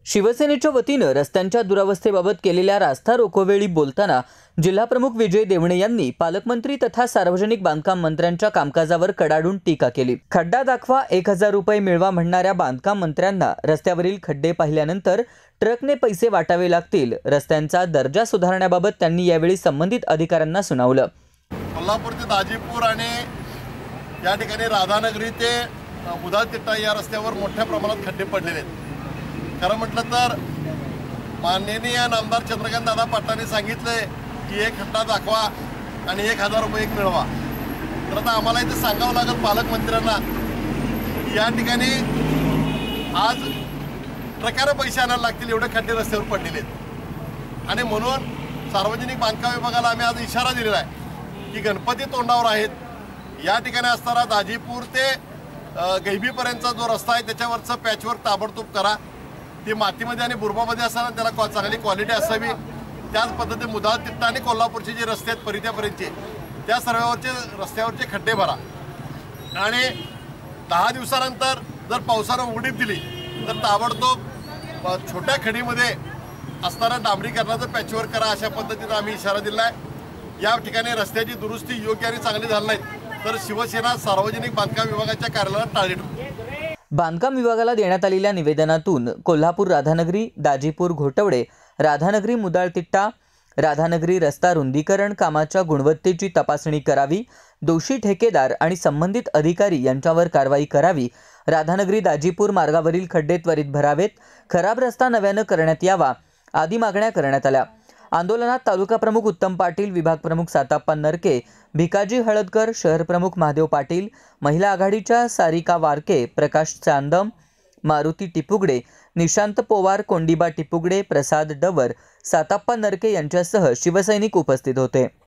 शिवसेनेच्या वतीनं रस्त्यांच्या दुरावस्थेबाबत केलेल्या रास्ता रोकोवेळी बोलताना जिल्हाप्रमुख विजय देवणे यांनी पालकमंत्री तथा सार्वजनिक बांधकाम मंत्र्यांच्या कामकाजावर कडाडून टीका केली। खड्डा दाखवा 1000 रुपये मिळवा म्हणणाऱ्या बांधकाम मंत्र्यांना रस्त्यावरील खड्डे पाहिल्यानंतर ट्रकने पैसे वाटावे लागतील। रस्त्यांचा दर्जा सुधारण्याबाबत त्यांनी यावेळी संबंधित अधिकाऱ्यांना सुनावलं। कोल्हापूर ते दाजीपूर आणि या ठिकाणी राधानगरी ते मुदाळतिट्टा या रस्त्यावर मोठ्या प्रमाणात खड्डे पडलेले आहेत। खरं म्हटलं तर माननीय नामदार चंद्रकांत दादा पाटलांनी सांगितले की एक खड्डा दाखवा आणि 1000 रुपये एक मिळवा। तर आता आम्हाला इथे सांगावं लागेल पालकमंत्र्यांना की या ठिकाणी आज ट्रकाने पैसे आणायला लागतील एवढे खड्डे रस्त्यावर पडलेले आहेत। आणि म्हणून सार्वजनिक बांधकाम विभागाला आम्ही आज इशारा दिलेला आहे की गणपती तोंडावर आहेत या ठिकाणी असताना दाजीपूर ते गैबीपर्यंतचा जो रस्ता आहे त्याच्यावरचं पॅचवर्क ताबडतोब करा। ती मातीमध्ये आणि बुरबामध्ये असताना त्याला चांगली क्वालिटी असावी। त्याच पद्धतीने मुदाळतिट्टा आणि कोल्हापूरचे जे रस्ते आहेत परित्यापर्यंतचे त्या सर्वांवरचे रस्त्यावरचे खड्डे भरा। आणि 10 दिवसानंतर जर पावसानं उघडीप दिली तर ताबडतोब छोट्या खडीमध्ये असताना डांबरीकरणाचं पॅचवर्क करा। अशा पद्धतीने आम्ही इशारा दिला आहे। या ठिकाणी रस्त्याची दुरुस्ती योग्य आणि चांगली झाली नाही तर शिवसेना सार्वजनिक बांधकाम विभागाच्या कार्यालयात टाळी ठेवू। बांधकाम विभागाला देण्यात आलेल्या निवेदनातून कोल्हापूर राधानगरी, दाजीपूर घोटवडे, राधानगरी मुदाळतिट्टा, राधानगरी रस्ता रुंदीकरण कामाच्या गुणवत्तेची तपासणी करावी, दोषी ठेकेदार आणि संबंधित अधिकारी यांच्यावर कारवाई करावी, राधानगरी दाजीपूर मार्गावरील खड्डे त्वरित भरावेत, खराब रस्ता नव्यानं करण्यात यावा आदी मागण्या करण्यात आल्या। आंदोलनात तालुका प्रमुख उत्तम पाटील, विभाग प्रमुख साताप्पा नरके, भिकाजी हळदकर, शहर प्रमुख महादेव पाटील, महिला आघाडीच्या सारिका वारके, प्रकाश चांदम, मारुती टिपुगडे, निशांत पोवार, कोंडीबा टिपुगडे, प्रसाद डवर, साताप्पा नरके यांच्यासह शिवसैनिक उपस्थित होते।